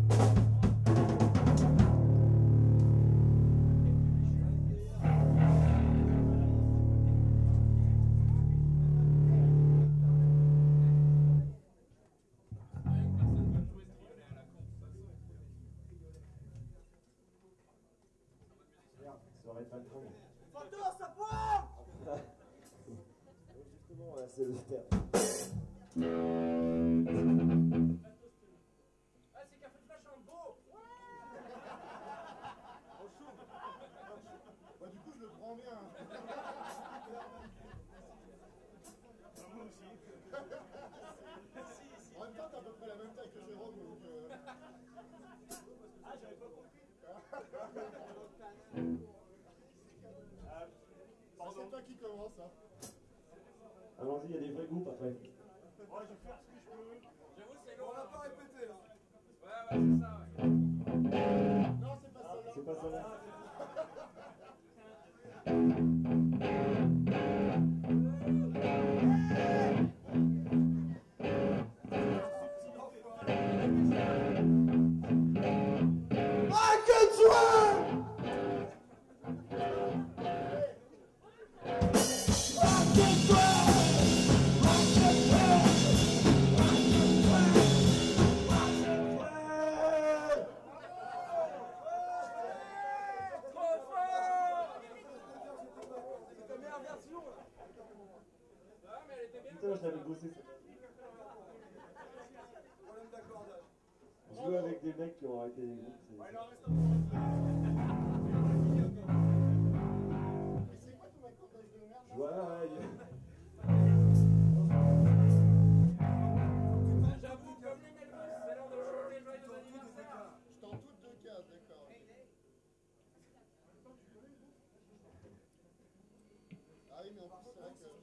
Fattos, ça part. Justement, c'est le terme. Ah, c'est café de flash en beau. On chauffe. Bah, du coup, je le prends bien. Moi aussi. En même temps, t'as à peu près la même taille que Jérôme, donc... Ah, j'avais pas compris. C'est toi qui commence, hein. Allons-y, il y a des vrais groupes après. Ouais, je vais faire ce que je peux. J'avoue, c'est long. On l'a pas répété, là. Ouais, c'est ça, ouais. Non, c'est pas ça. C'est pas ça là. Ah, que joie! Putain, je l'avais bossé ça. Problème d'accordage. Jouer avec des mecs qui ont arrêté les groupes, c'est... Ouais, il en reste un Mais c'est quoi ton accordage de merde? J'avoue, comme les Melvins, c'est l'heure de chanter joyeux anniversaire. Je t'en doute de cas, d'accord. Ah oui, mais en plus, c'est vrai que...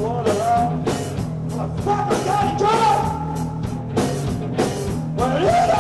What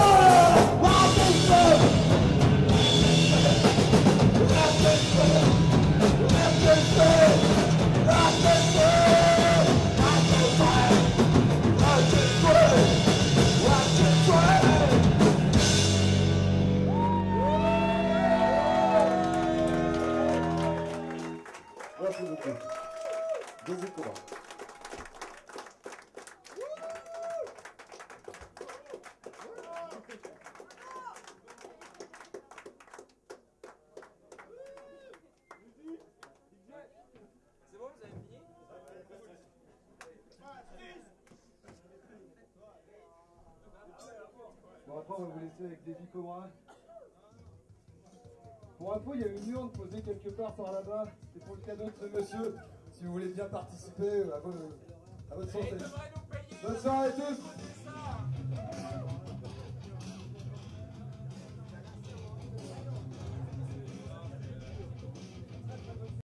Bon, après, on va vous laisser avec des Cobra. Pour info, il y a une urne posée quelque part par là-bas. C'est pour le cadeau de ce monsieur. Si vous voulez bien participer, à votre santé. Bonne soirée à tous.